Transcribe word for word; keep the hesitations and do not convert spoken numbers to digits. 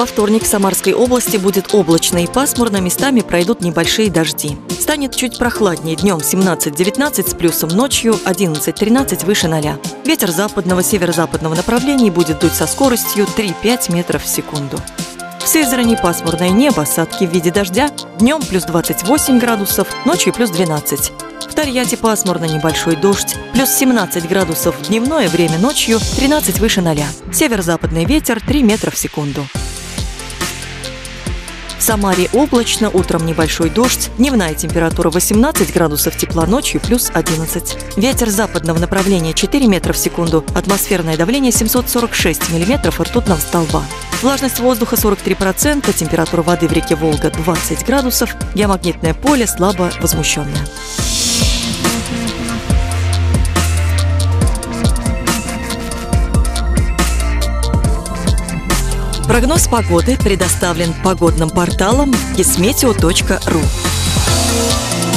Во вторник в Самарской области будет облачно и пасмурно, местами пройдут небольшие дожди. Станет чуть прохладнее, днем семнадцать-девятнадцать с плюсом, ночью одиннадцать-тринадцать выше ноля. Ветер западного северо-западного направления будет дуть со скоростью три-пять метров в секунду. В Сызрани пасмурное небо, осадки в виде дождя, днем плюс двадцать восемь градусов, ночью плюс двенадцать. В Тольятти пасмурно, небольшой дождь, плюс семнадцать градусов в дневное время, ночью тринадцать выше ноля. Северо-западный ветер три метра в секунду. В Самаре облачно, утром небольшой дождь, дневная температура восемнадцать градусов тепла, ночью плюс одиннадцать. Ветер западного направления четыре метра в секунду, атмосферное давление семьсот сорок шесть миллиметров ртутного столба. Влажность воздуха сорок три процента, температура воды в реке Волга двадцать градусов, геомагнитное поле слабо возмущенное. Прогноз погоды предоставлен погодным порталом кисметео точка ру.